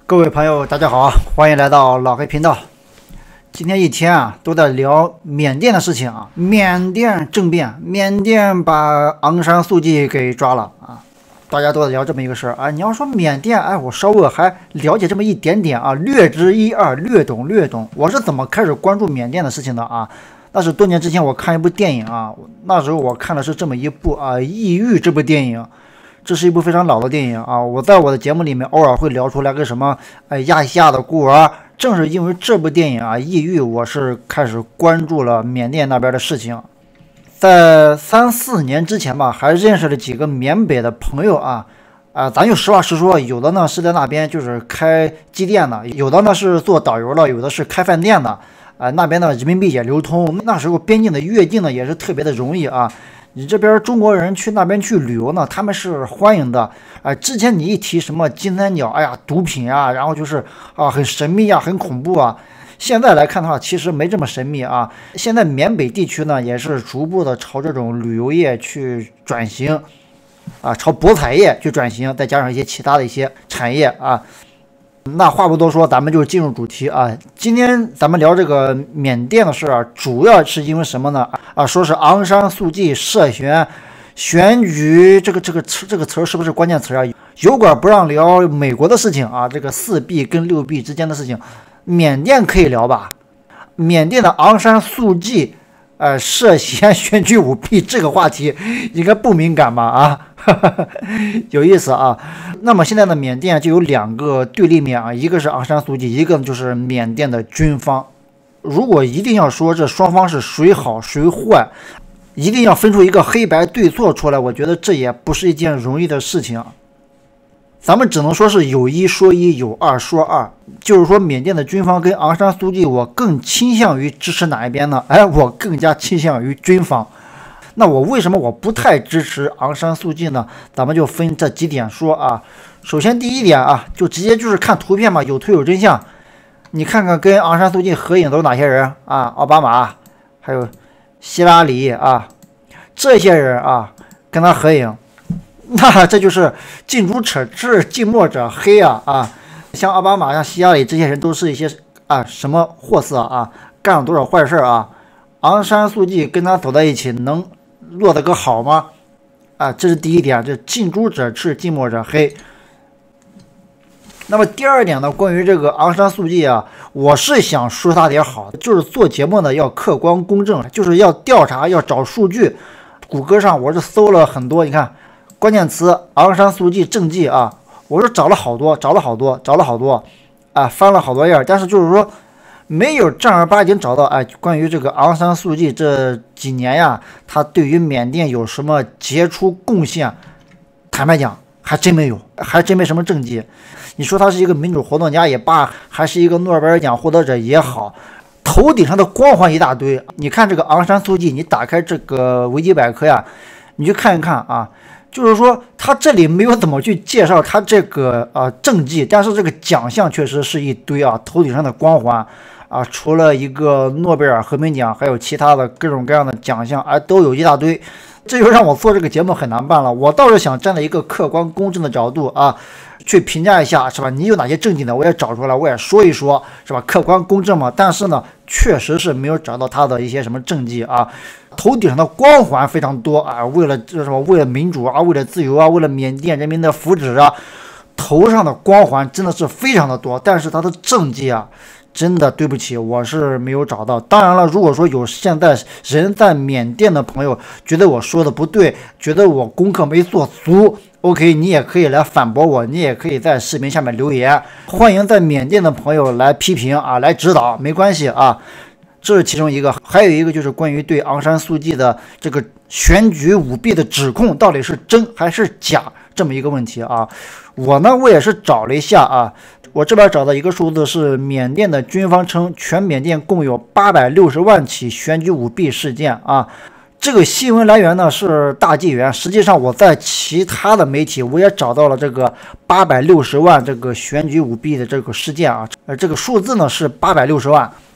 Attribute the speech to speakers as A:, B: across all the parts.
A: 各位朋友，大家好，欢迎来到老黑频道。今天一天啊，都在聊缅甸的事情啊。缅甸政变，缅甸把昂山素季给抓了啊，大家都在聊这么一个事儿啊。你要说缅甸，哎，我稍微还了解这么一点点啊，略知一二，略懂。我是怎么开始关注缅甸的事情的啊？那是多年之前我看一部电影啊，那时候我看的是这么一部啊，《异域》这部电影。这是一部非常老的电影啊，我在我的节目里面偶尔会聊出来个什么亚细亚的孤儿。正是因为这部电影啊，《异域》，我是开始关注了缅甸那边的事情。在3、4年之前吧，还认识了几个缅北的朋友啊，咱就实话实说，有的呢是在那边就是开机店的，有的呢是做导游了，有的是开饭店的，那边的人民币也流通，那时候边境的越境呢也是特别的容易啊。你这边中国人去那边去旅游呢，他们是欢迎的。之前你一提什么金三角，哎呀，毒品啊，然后就是很神秘啊，很恐怖啊。现在来看的话，其实没这么神秘啊。现在缅北地区呢，也是逐步的朝这种旅游业去转型，朝博彩业去转型，再加上一些其他的一些产业啊。那话不多说，咱们就进入主题啊。今天咱们聊这个缅甸的事啊，主要是因为什么呢？说是昂山素季涉嫌选举，这个词是不是关键词啊？油管不让聊美国的事情啊，这个4B 跟6B 之间的事情，缅甸可以聊吧？缅甸的昂山素季涉嫌选举舞弊，这个话题应该不敏感吧？啊，有意思啊。那么现在的缅甸就有2个对立面啊，一个是昂山素季，一个就是缅甸的军方。如果一定要说这双方是谁好谁坏，一定要分出一个黑白对错出来，我觉得这也不是一件容易的事情啊。咱们只能说是有一说一，有二说二，就是说缅甸的军方跟昂山素季，我更倾向于支持哪一边呢？我更加倾向于军方。那我为什么我不太支持昂山素季呢？咱们就分这几点说啊。首先第一点啊，就直接就是看图片嘛，有图有真相。你看看跟昂山素季合影都是哪些人啊？奥巴马，还有希拉里啊，这些人啊跟他合影。那这就是近朱者赤，近墨者黑啊！像奥巴马、像希拉里这些人都是一些什么货色啊，干了多少坏事啊！昂山素季跟他走在一起，能落得个好吗？这是第一点，这近朱者赤，近墨者黑。那么第二点呢，关于这个昂山素季啊，我是想说他点好的，就是做节目呢要客观公正，就是要调查，要找数据。谷歌上我是搜了很多，你看。关键词昂山素季政绩啊，我是找了好多翻了好多页，但是就是说没有正儿八经找到关于这个昂山素季这几年呀，他对于缅甸有什么杰出贡献？坦白讲，还真没有，还真没什么政绩。你说他是一个民主活动家也罢，还是一个诺贝尔奖获得者也好，头顶上的光环一大堆。你看这个昂山素季，你打开这个维基百科呀，你去看一看啊。就是说，他这里没有怎么去介绍他这个政绩，但是这个奖项确实是一堆啊，头顶上的光环啊，除了一个诺贝尔和平奖，还有其他的各种各样的奖项，都有一大堆。这就让我做这个节目很难办了。我倒是想站在一个客观公正的角度去评价一下，是吧？你有哪些政绩呢？我也找出来，我也说一说，是吧？客观公正嘛。但是呢，确实是没有找到他的一些什么政绩啊。头顶上的光环非常多为了为了民主为了自由为了缅甸人民的福祉头上的光环真的是非常的多，但是他的政绩真的对不起，我是没有找到。当然了，如果说有现在人在缅甸的朋友觉得我说的不对，觉得我功课没做足，OK， 你也可以来反驳我，你也可以在视频下面留言，欢迎在缅甸的朋友来批评来指导，没关系这是其中一个，还有一个就是关于对昂山素季的这个选举舞弊的指控到底是真还是假这么一个问题我也是找了一下我这边找到一个数字是缅甸的军方称，全缅甸共有860万起选举舞弊事件这个新闻来源呢是大纪元，实际上我在其他的媒体我也找到了这个860万这个选举舞弊的这个事件这个数字呢是860万。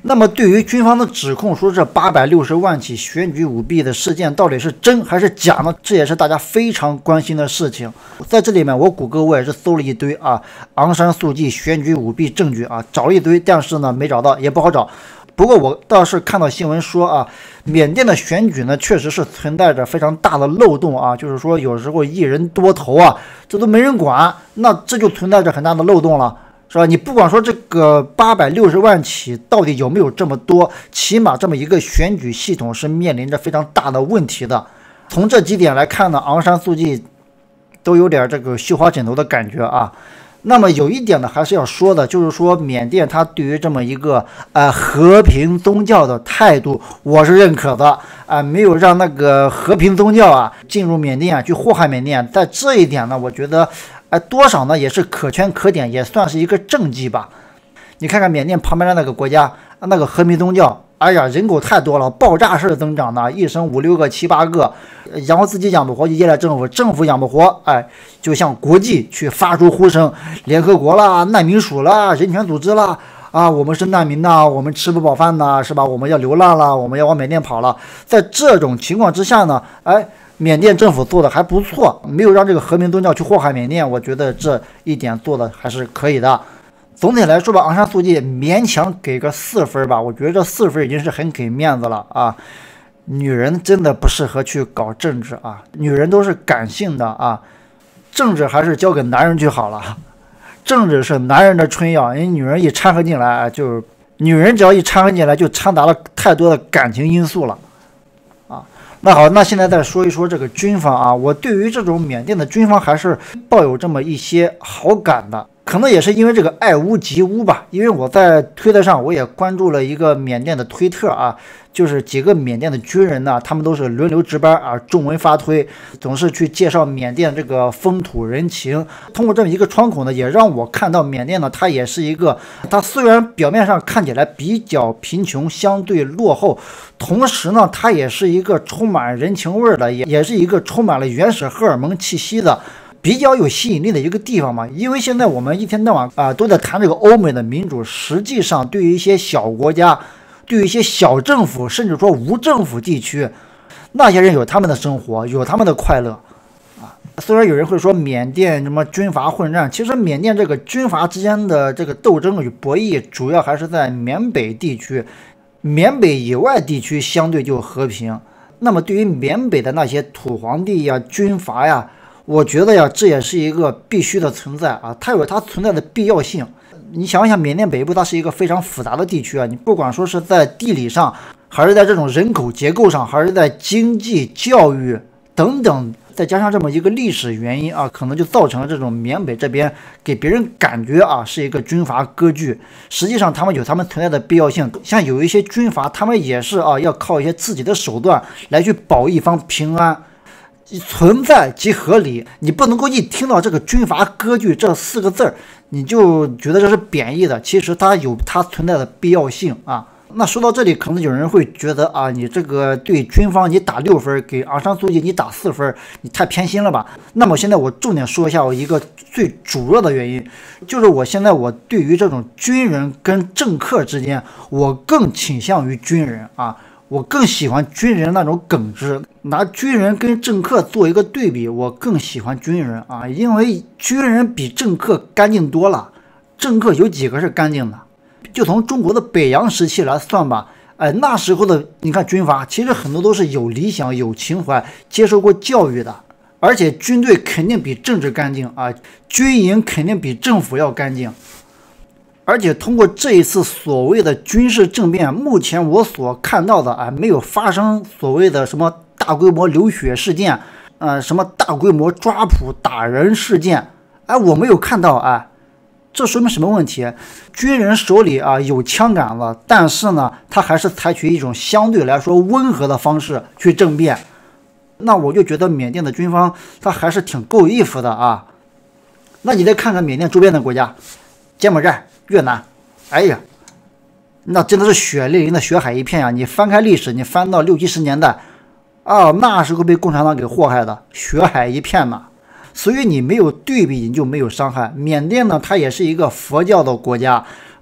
A: 那么对于军方的指控说这860万起选举舞弊的事件到底是真还是假呢？这也是大家非常关心的事情。在这里面我谷歌我也是搜了一堆昂山素季选举舞弊证据找了一堆，但是呢没找到，也不好找。不过我倒是看到新闻说缅甸的选举呢确实是存在着非常大的漏洞就是说有时候一人多投这都没人管，那这就存在着很大的漏洞了。是吧？你不管说这个860万起到底有没有这么多，起码这么一个选举系统是面临着非常大的问题的。从这几点来看呢，昂山素季都有点这个绣花枕头的感觉那么有一点呢，还是要说的，就是说缅甸它对于这么一个和平宗教的态度，我是认可的没有让那个和平宗教进入缅甸去祸害缅甸。在这一点呢，我觉得多少呢也是可圈可点，也算是一个政绩吧。你看看缅甸旁边的那个国家，那个和平宗教，哎呀，人口太多了，爆炸式增长的，一生5、6个、7、8个，然后自己养不活就依赖政府，政府养不活，就向国际去发出呼声，联合国啦、难民署啦、人权组织啦，我们是难民呐，我们吃不饱饭呐，是吧？我们要流浪了，我们要往缅甸跑了。在这种情况之下呢，缅甸政府做的还不错，没有让这个和平宗教去祸害缅甸，我觉得这一点做的还是可以的。总体来说吧，昂山素季勉强给个4分吧，我觉得这4分已经是很给面子了女人真的不适合去搞政治女人都是感性的政治还是交给男人去好了。政治是男人的春药，因为女人一掺和进来女人只要一掺和进来就掺杂了太多的感情因素了那好，那现在再说一说这个军方我对于这种缅甸的军方还是抱有这么一些好感的。可能也是因为这个爱屋及乌吧，因为我在推特上我也关注了一个缅甸的推特就是几个缅甸的军人呢，他们都是轮流值班中文发推，总是去介绍缅甸这个风土人情。通过这么一个窗口呢，也让我看到缅甸呢，它也是一个，它虽然表面上看起来比较贫穷，相对落后，同时呢，它也是一个充满人情味的，也是一个充满了原始荷尔蒙气息的。比较有吸引力的一个地方嘛，因为现在我们一天到晚都在谈这个欧美的民主，实际上对于一些小国家，对于一些小政府，甚至说无政府地区，那些人有他们的生活，有他们的快乐虽然有人会说缅甸什么军阀混战，其实缅甸这个军阀之间的这个斗争与博弈，主要还是在缅北地区，缅北以外地区相对就和平。那么对于缅北的那些土皇帝军阀我觉得这也是一个必须的存在它有它存在的必要性。你想一想，缅甸北部它是一个非常复杂的地区你不管说是在地理上，还是在这种人口结构上，还是在经济、教育等等，再加上这么一个历史原因可能就造成了这种缅北这边给别人感觉是一个军阀割据。实际上他们有他们存在的必要性，像有一些军阀，他们也是要靠一些自己的手段来去保一方平安。存在即合理，你不能够一听到这个军阀割据这4个字你就觉得这是贬义的，其实它有它存在的必要性那说到这里，可能有人会觉得你这个对军方你打6分，给昂山素季你打4分，你太偏心了吧？那么现在我重点说一下我一个最主要的原因，就是我对于这种军人跟政客之间，我更倾向于军人我更喜欢军人那种耿直，拿军人跟政客做一个对比，我更喜欢军人因为军人比政客干净多了。政客有几个是干净的？就从中国的北洋时期来算吧，那时候的你看军阀，其实很多都是有理想、有情怀、接受过教育的，而且军队肯定比政治干净军营肯定比政府要干净。而且通过这一次所谓的军事政变，目前我所看到的没有发生所谓的什么大规模流血事件，什么大规模抓捕打人事件，我没有看到这说明什么问题？军人手里有枪杆子，但是呢，他还是采取一种相对来说温和的方式去政变。那我就觉得缅甸的军方他还是挺够义气的那你再看看缅甸周边的国家，柬埔寨、越南，哎呀，那真的是血淋淋的血海一片你翻开历史，你翻到60、70年代那时候被共产党给祸害的血海一片嘛。所以你没有对比，你就没有伤害。缅甸呢，它也是一个佛教的国家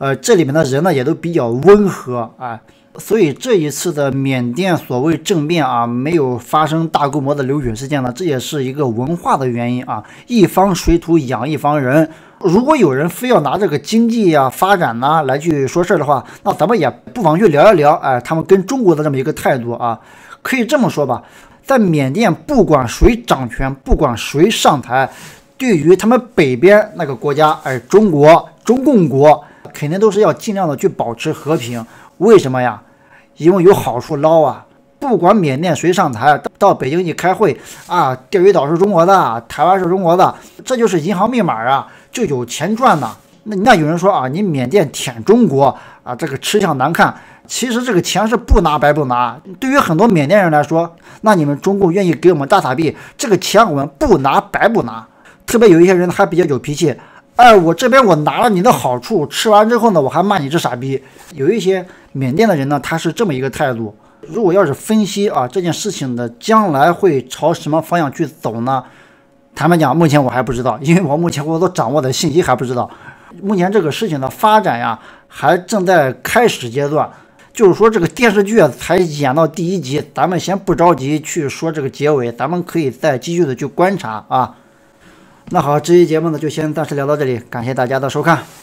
A: 这里面的人呢也都比较温和啊。所以这一次的缅甸所谓政变啊，没有发生大规模的流血事件呢，这也是一个文化的原因啊。一方水土养一方人，如果有人非要拿这个经济啊、发展呐来去说事儿的话，那咱们也不妨去聊一聊，他们跟中国的这么一个态度啊。可以这么说吧，在缅甸不管谁掌权，不管谁上台，对于他们北边那个国家，中国、中共国，肯定都是要尽量的去保持和平。为什么呀？因为有好处捞啊！不管缅甸谁上台，到北京一开会啊，钓鱼岛是中国的，台湾是中国的，这就是银行密码啊，就有钱赚呐。那有人说啊，你缅甸舔中国啊，这个吃相难看。其实这个钱是不拿白不拿。对于很多缅甸人来说，那你们中共愿意给我们大撒币，这个钱我们不拿白不拿。特别有一些人还比较有脾气。我这边我拿了你的好处，吃完之后呢，我还骂你这傻逼。有一些缅甸的人呢，他是这么一个态度。如果要是分析啊这件事情的将来会朝什么方向去走呢？坦白讲，目前我还不知道，因为我目前我所掌握的信息还不知道。目前这个事情的发展呀，还正在开始阶段。就是说这个电视剧才演到第1集，咱们先不着急去说这个结尾，咱们可以再继续的去观察啊。那好，这期节目呢就先暂时聊到这里，感谢大家的收看。